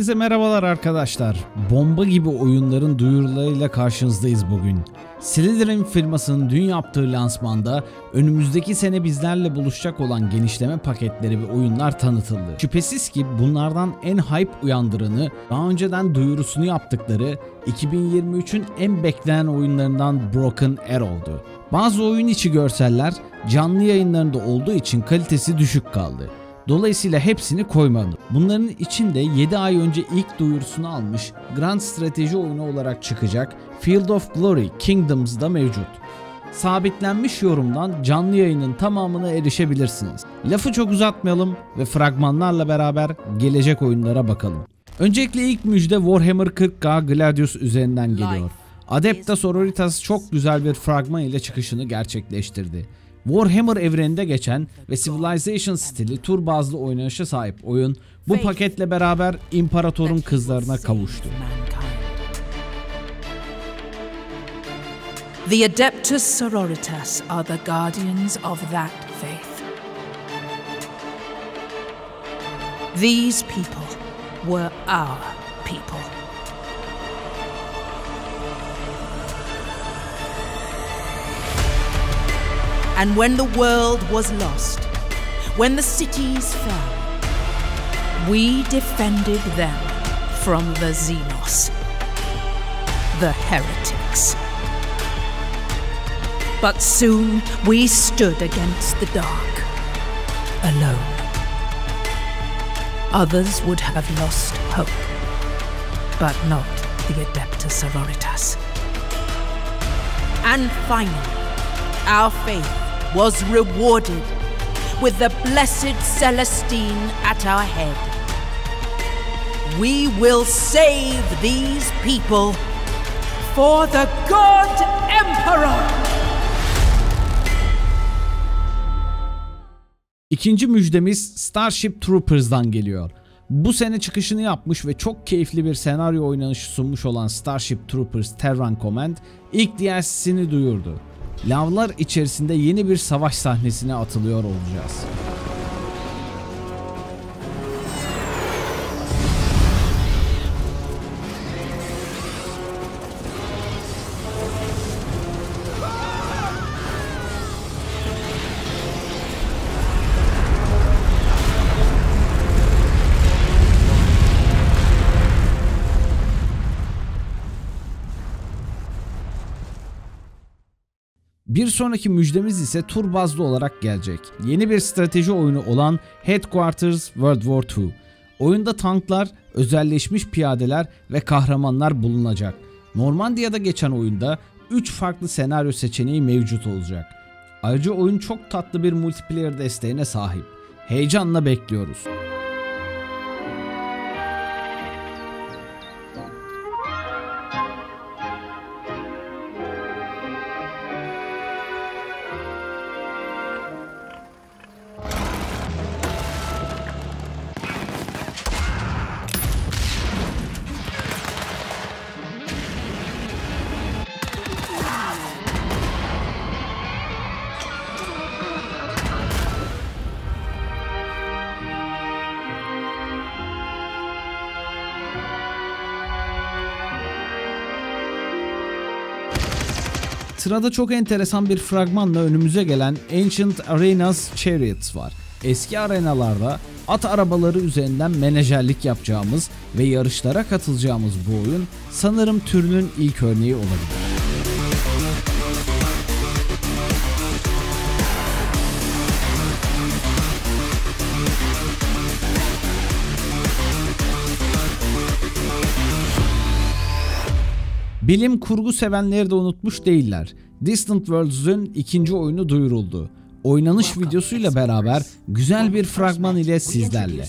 Hepinize merhabalar arkadaşlar. Bomba gibi oyunların duyurularıyla karşınızdayız bugün. Slytherin firmasının dün yaptığı lansmanda önümüzdeki sene bizlerle buluşacak olan genişleme paketleri ve oyunlar tanıtıldı. Şüphesiz ki bunlardan en hype uyandıranı daha önceden duyurusunu yaptıkları 2023'ün en beklenen oyunlarından Broken Arrow'du. Bazı oyun içi görseller canlı yayınlarında olduğu için kalitesi düşük kaldı. Dolayısıyla hepsini koymadım. Bunların içinde 7 ay önce ilk duyurusunu almış Grand strateji oyunu olarak çıkacak Field of Glory Kingdoms da mevcut. Sabitlenmiş yorumdan canlı yayının tamamına erişebilirsiniz. Lafı çok uzatmayalım ve fragmanlarla beraber gelecek oyunlara bakalım. Öncelikle ilk müjde Warhammer 40K Gladius üzerinden geliyor. Adepta Sororitas çok güzel bir fragman ile çıkışını gerçekleştirdi. Warhammer evreninde geçen ve Civilization stili tur bazlı oynanışa sahip oyun bu paketle beraber İmparator'un kızlarına kavuştu. The Adeptus Sororitas are the guardians of that faith. These people were our people. And when the world was lost, when the cities fell, we defended them from the Xenos, the heretics. But soon we stood against the dark, alone. Others would have lost hope, but not the Adeptus Sororitas. And finally, our faith was rewarded with the blessed Celestine at our head. We will save these people for the God Emperor! İkinci müjdemiz Starship Troopers'dan geliyor. Bu sene çıkışını yapmış ve çok keyifli bir senaryo oynanışı sunmuş olan Starship Troopers Terran Command ilk DLC'sini duyurdu. Lavlar içerisinde yeni bir savaş sahnesine atılıyor olacağız. Bir sonraki müjdemiz ise tur bazlı olarak gelecek. Yeni bir strateji oyunu olan Headquarters World War II. Oyunda tanklar, özelleşmiş piyadeler ve kahramanlar bulunacak. Normandiya'da geçen oyunda 3 farklı senaryo seçeneği mevcut olacak. Ayrıca oyun çok tatlı bir multiplayer desteğine sahip. Heyecanla bekliyoruz. Sırada çok enteresan bir fragmanla önümüze gelen Ancient Arenas Chariots var. Eski arenalarda at arabaları üzerinden menajerlik yapacağımız ve yarışlara katılacağımız bu oyun sanırım türünün ilk örneği olabilir. Bilim kurgu sevenleri de unutmuş değiller. Distant Worlds'ün ikinci oyunu duyuruldu. Oynanış videosuyla beraber güzel bir fragman ile sizlerle.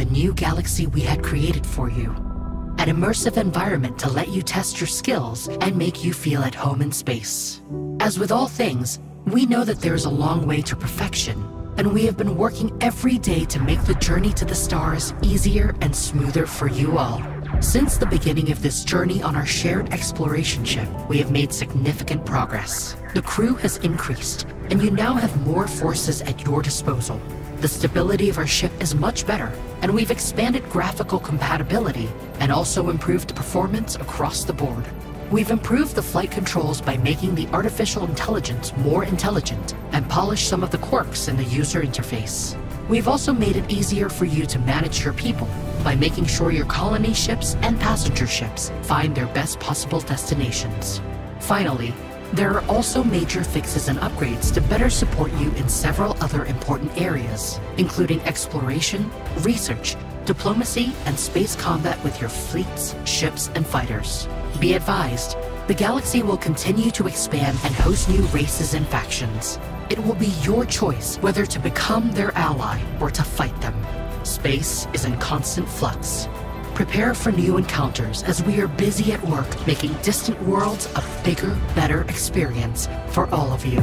An immersive environment to let you test your skills and make you feel at home in space. As with all things, we know that there is a long way to perfection, and we have been working every day to make the journey to the stars easier and smoother for you all. Since the beginning of this journey on our shared exploration ship, we have made significant progress. The crew has increased, and you now have more forces at your disposal. The stability of our ship is much better, and we've expanded graphical compatibility and also improved performance across the board. We've improved the flight controls by making the artificial intelligence more intelligent and polished some of the quirks in the user interface. We've also made it easier for you to manage your people by making sure your colony ships and passenger ships find their best possible destinations. Finally, there are also major fixes and upgrades to better support you in several other important areas, including exploration, research, diplomacy, and space combat with your fleets, ships, and fighters. Be advised, the galaxy will continue to expand and host new races and factions. It will be your choice whether to become their ally or to fight them. Space is in constant flux. Prepare for new encounters as we are busy at work making distant worlds a bigger, better experience for all of you.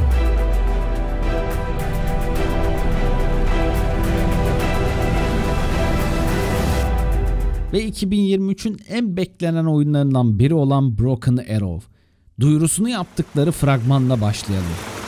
Ve 2023'ün en beklenen oyunlarından biri olan Broken Arrow. Duyurusunu yaptıkları fragmanla başlayalım.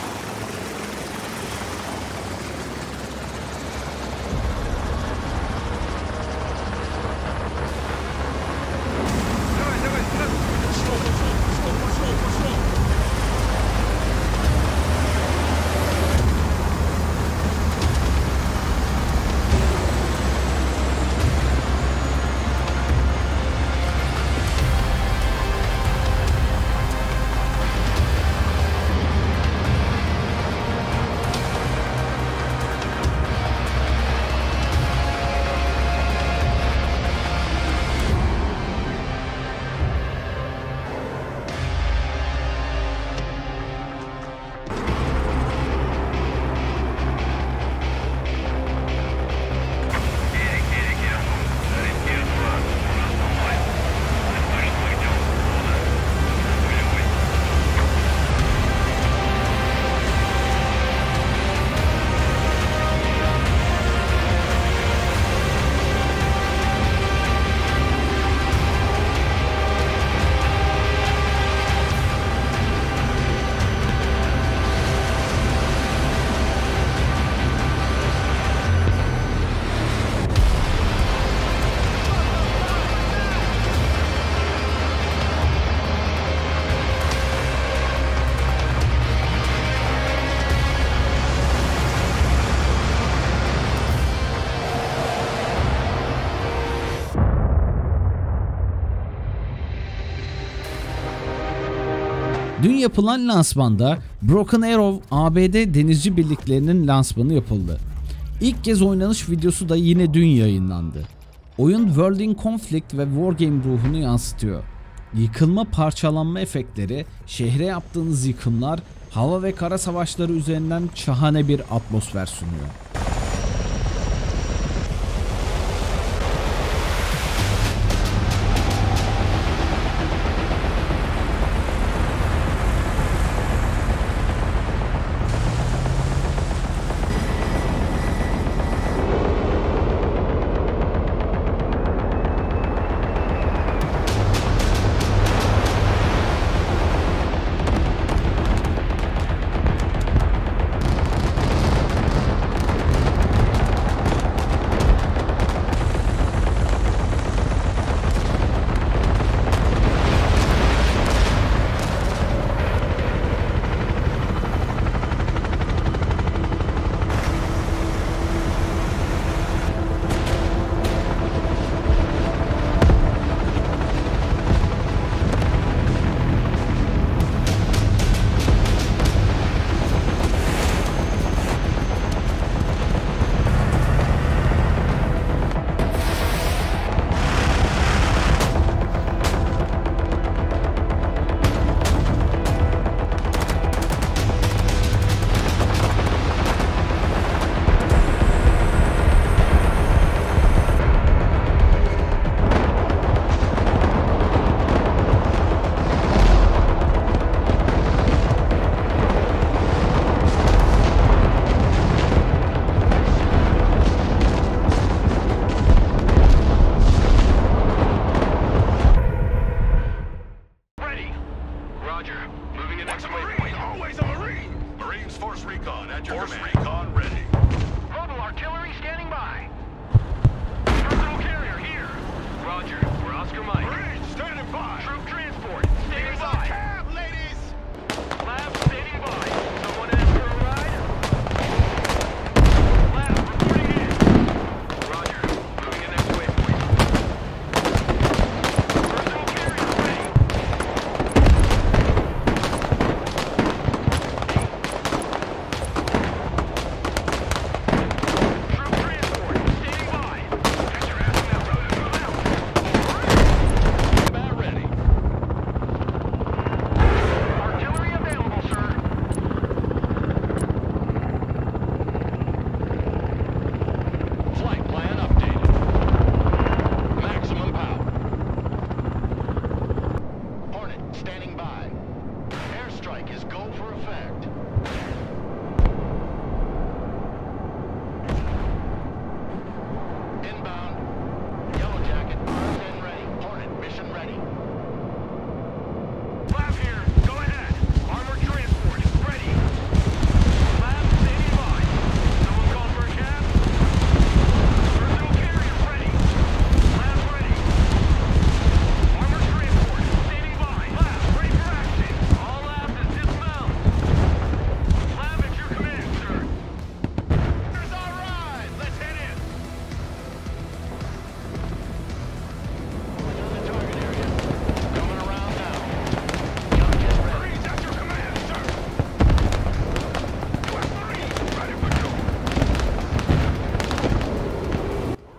Dün yapılan lansmanda Broken Arrow ABD denizci birliklerinin lansmanı yapıldı. İlk kez oynanış videosu da yine dün yayınlandı. Oyun World in Conflict ve Wargame ruhunu yansıtıyor. Yıkılma, parçalanma efektleri, şehre yaptığınız yıkımlar, hava ve kara savaşları üzerinden şahane bir atmosfer sunuyor.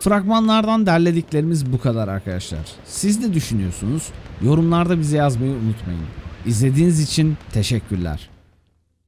Fragmanlardan derlediklerimiz bu kadar arkadaşlar. Siz ne düşünüyorsunuz? Yorumlarda bize yazmayı unutmayın. İzlediğiniz için teşekkürler.